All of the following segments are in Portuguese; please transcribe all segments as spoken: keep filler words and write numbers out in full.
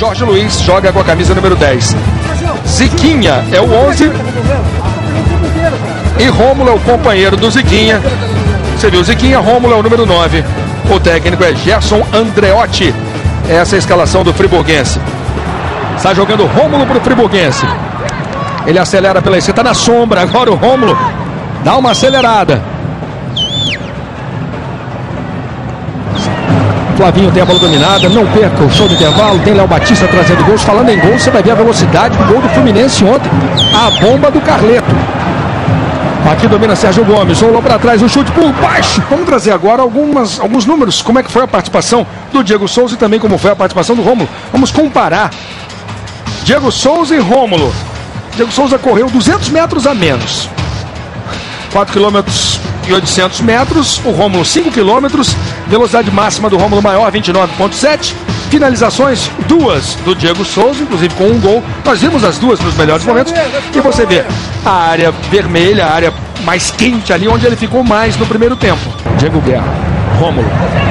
Jorge Luiz joga com a camisa número dez. Ziquinha é o onze. E Rômulo é o companheiro do Ziquinha. Você viu, Ziquinha, Rômulo é o número nove. O técnico é Gerson Andreotti. Essa é a escalação do friburguense. Está jogando Rômulo para o friburguense. Ele acelera pela esquerda, está na sombra. Agora o Rômulo dá uma acelerada. Flavinho tem a bola dominada, não perca o show do intervalo. Tem Léo Batista trazendo gols. Falando em gols, você vai ver a velocidade do gol do Fluminense ontem. A bomba do Carleto. Aqui domina Sérgio Gomes, rolou para trás, o chute por baixo. Vamos trazer agora algumas, alguns números, como é que foi a participação do Diego Souza e também como foi a participação do Rômulo. Vamos comparar Diego Souza e Rômulo. Diego Souza correu duzentos metros a menos, quatro quilômetros e oitocentos metros, o Rômulo cinco quilômetros, velocidade máxima do Rômulo maior, vinte e nove vírgula sete. Finalizações, duas do Diego Souza, inclusive com um gol. Nós vimos as duas nos melhores momentos. E você vê a área vermelha, a área mais quente ali, onde ele ficou mais no primeiro tempo. Diego Guerra, Rômulo.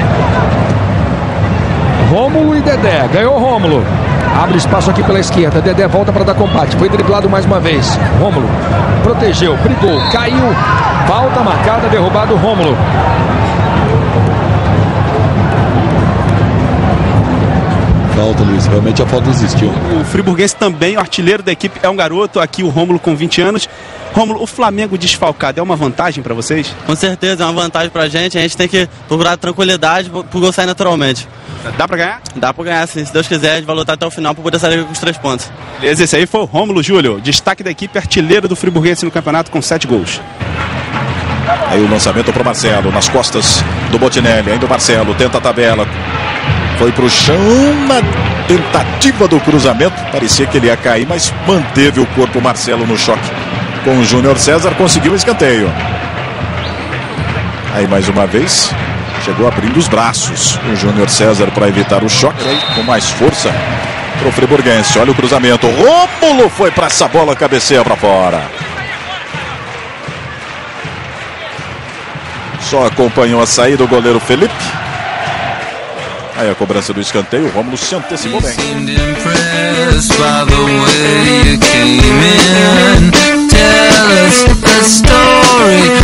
Rômulo e Dedé. Ganhou Rômulo. Abre espaço aqui pela esquerda. Dedé volta para dar combate. Foi driblado mais uma vez. Rômulo protegeu, brigou, caiu. Falta marcada, derrubado Rômulo. Falta, Luiz, realmente a falta existiu. O friburguense também, o artilheiro da equipe, é um garoto, aqui o Rômulo com vinte anos. Rômulo, o Flamengo desfalcado é uma vantagem para vocês? Com certeza, é uma vantagem pra gente. A gente tem que procurar tranquilidade pro gol sair naturalmente. Dá pra ganhar? Dá pra ganhar, sim. Se Deus quiser, a gente vai lutar até o final pra poder sair com os três pontos. Beleza, esse aí foi o Rômulo Júlio, destaque da equipe, artilheiro do friburguense no campeonato com sete gols. Aí o lançamento pro Marcelo, nas costas do Botinelli. Ainda o Marcelo tenta a tabela. Foi pro chão na tentativa do cruzamento. Parecia que ele ia cair, mas manteve o corpo Marcelo no choque com o Júnior César. Conseguiu o escanteio. Aí mais uma vez chegou abrindo os braços o Júnior César para evitar o choque. Aí, com mais força pro friburguense. Olha o cruzamento. Rômulo foi para essa bola, cabeceia para fora. Só acompanhou a saída do goleiro Felipe. Aí a cobrança do escanteio, o Rômulo se antecipou bem.